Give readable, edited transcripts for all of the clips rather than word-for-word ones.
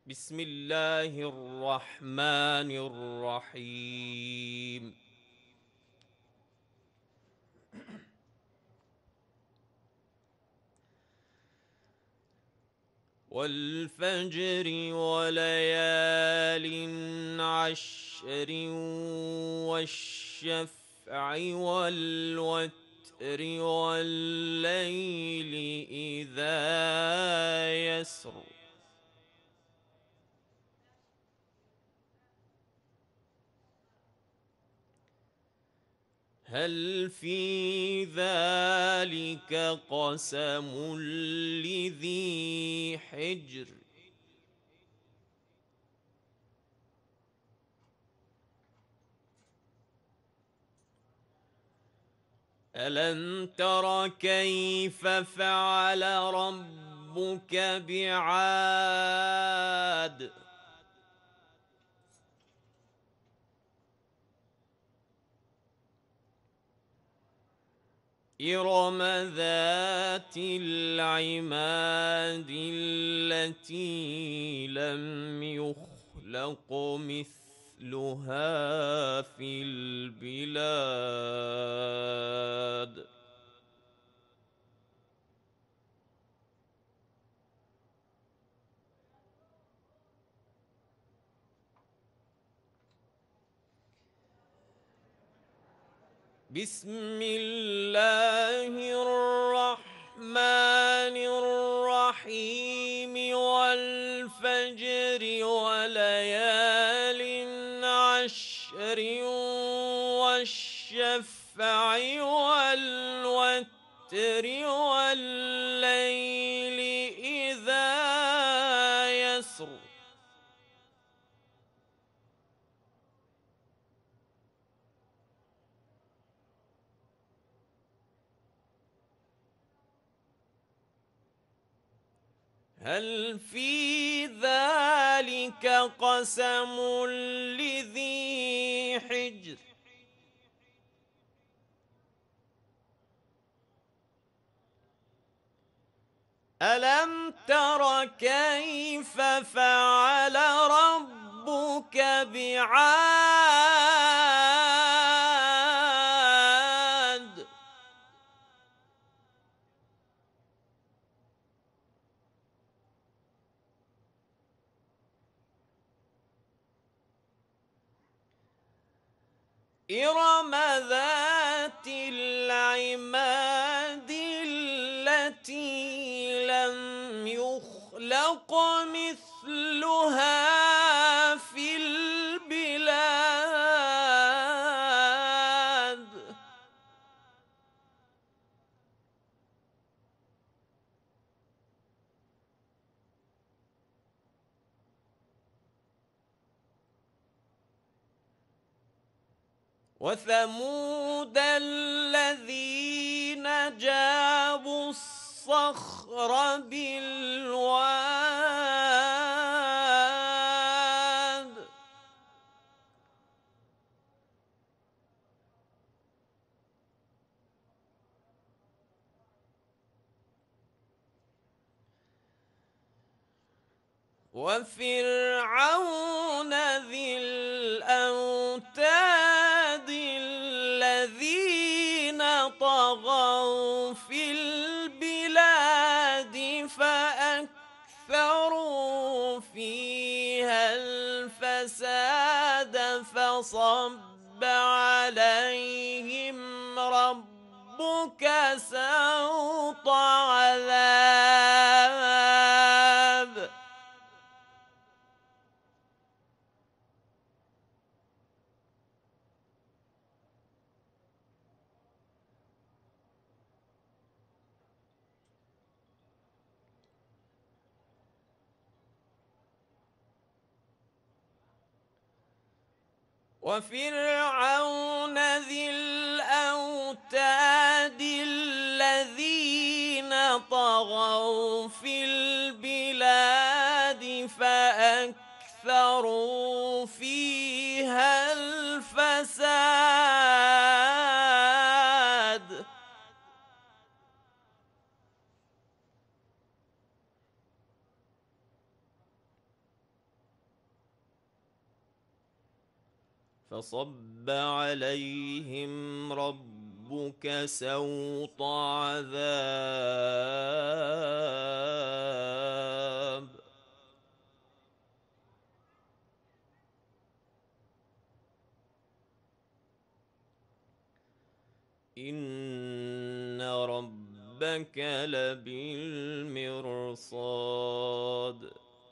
بسم الله الرحمن الرحيم. والفجر وليال عشر والشفع والوتر والليل إذا يسر هل في ذلك قسم لذي حجر ألم تر كيف فعل ربك بعاد إرم ذات العماد التي لم يخلق مثلها في البلاد بسم الله الرحمن الرحيم والفجر وليال عشر والشفع والوتر والليل إذا يسر هل في ذلك قسم لذي حجر ألم تر كيف فعل ربك بعاد إرم ذات العماد التي لم يخلق مثلها في البلاد وثمود الذين جابوا الصخر بالواد وفرعون ذي الأوتاد الذين طغوا في البلاد فأكثروا فيها الفساد فصب عليهم ربك سوط عذاب وفرعون ذي الأوتاد الذين طغوا في البلاد فأكثروا فيها الفساد فصب عليهم ربك سوط عذاب. إن ربك لبالمرصاد.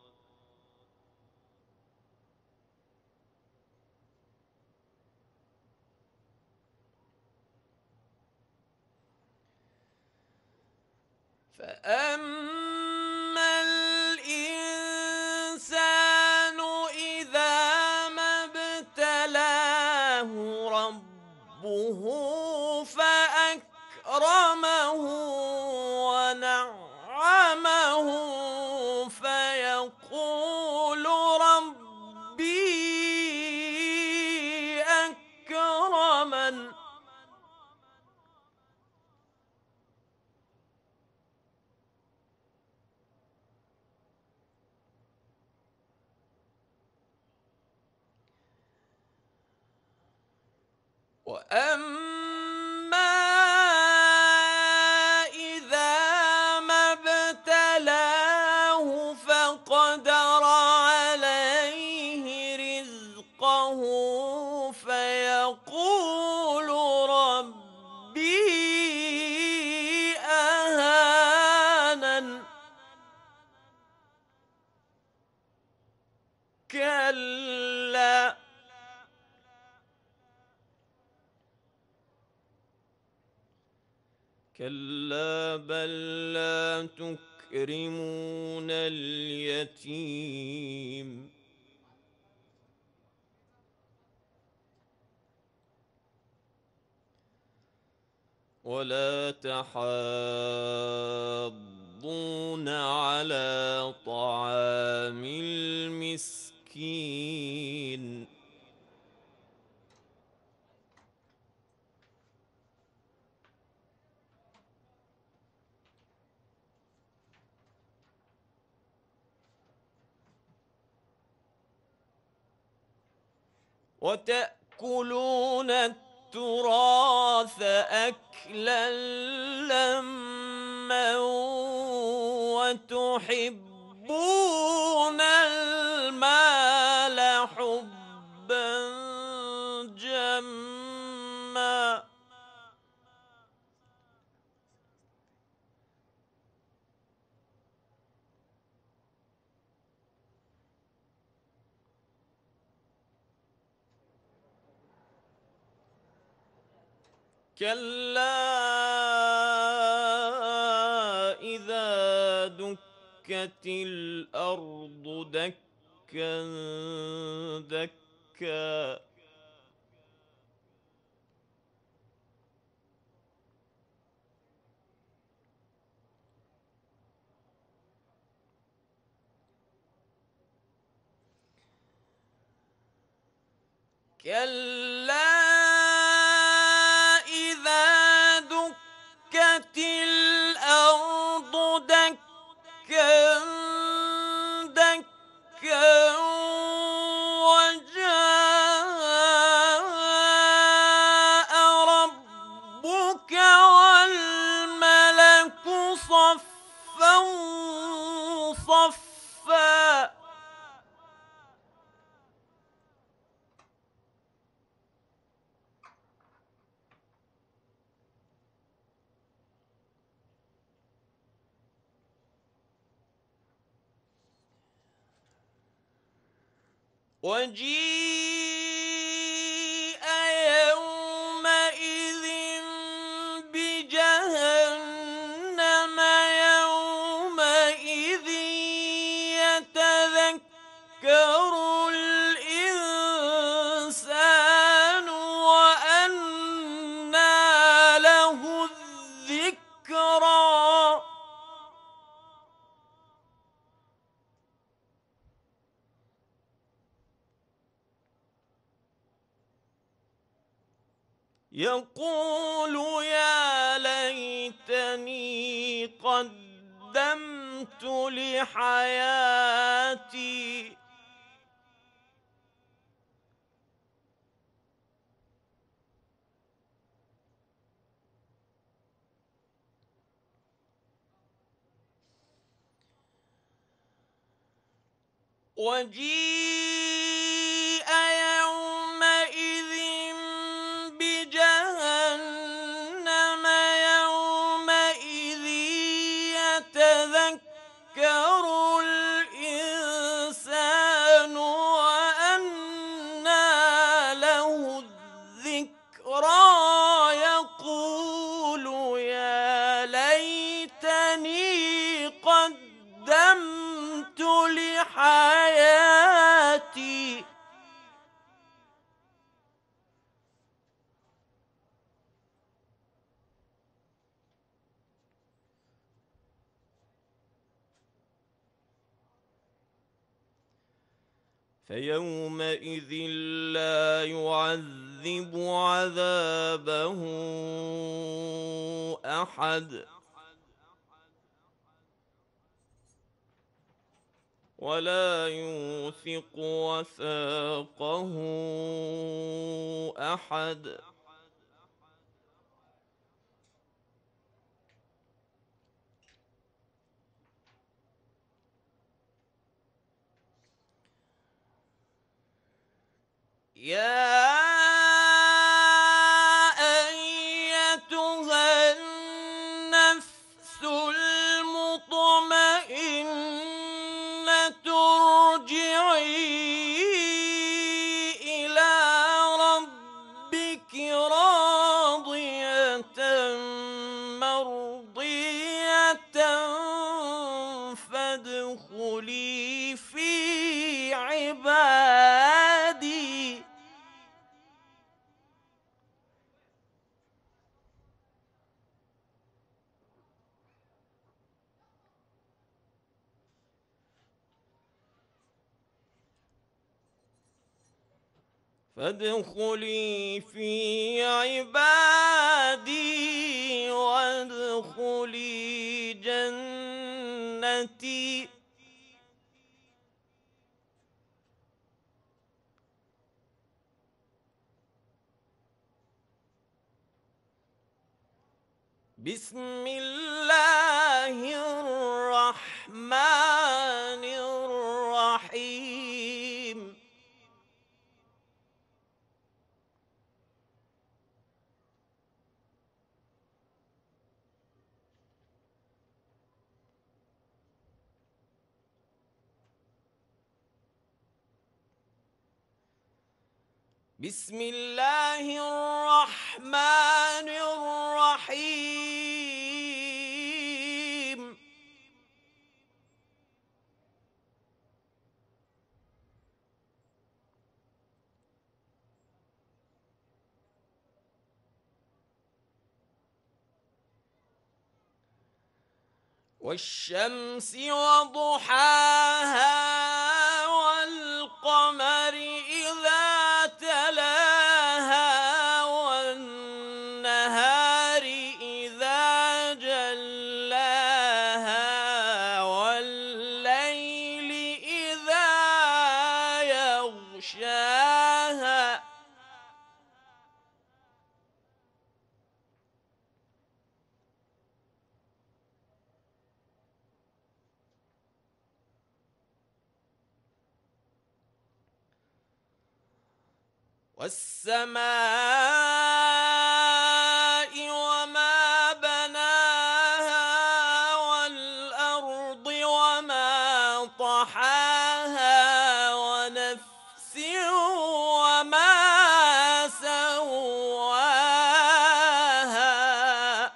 فأما الإنسان إذا ما ابتلاه ربه فأكرمه ونعمه فيقول ربي أكرمن. وأما إذا ما ابتلاه فقدر عليه رزقه فيقول ربي أهانن. كلا كلا بل لا تكرمون اليتيم ولا تحاضون على طعام المسكين وتأكلون التراث أكلا لما وتحبون المال حبا جما. كلا إذا دكت الأرض دكا دكا كلا إذا دكت الأرض دكا دكا وجاء ربك والملك صفا صفا. وجيء يومئذ بجهنم يومئذ يتذكر الإنسان وأنى له الذكرى. يقول يا ليتني قدمت لحياتي وجيء يومئذ بجهنم يومئذ يتذكر الإنسان وأنى له الذكرى يقول يا ليتني قدمت لحياتي فيومئذ لا يعذب عذابه أحد ولا يوثق وثاقه أحد يا أيتها النفس المطمئنة ارجعي إلى ربك راضية مرضية فادخلي في عبادي فادخلي في عبادي وادخلي جنتي بسم الله الرحمن الرحيم بسم الله الرحمن الرحيم والشمس وضحاها والقمر إذا تلاها والنهار إذا جلاها والليل إذا يغشاها والسماء وما بناها والأرض وما طحاها ونفس وما سواها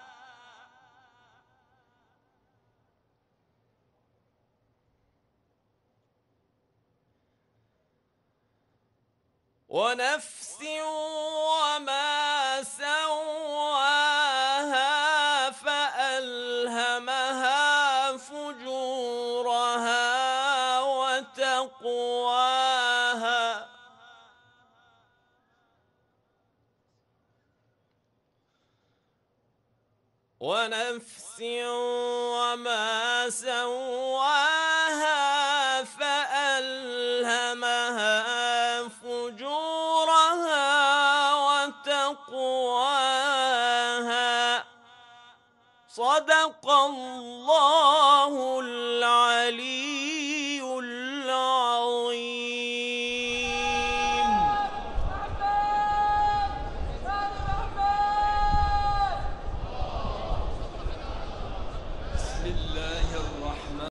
ونفس وما سواها فألهمها فجورها وتقواها ونفس وما سواها فألهمها فجورها وتقواها صدق الله العليم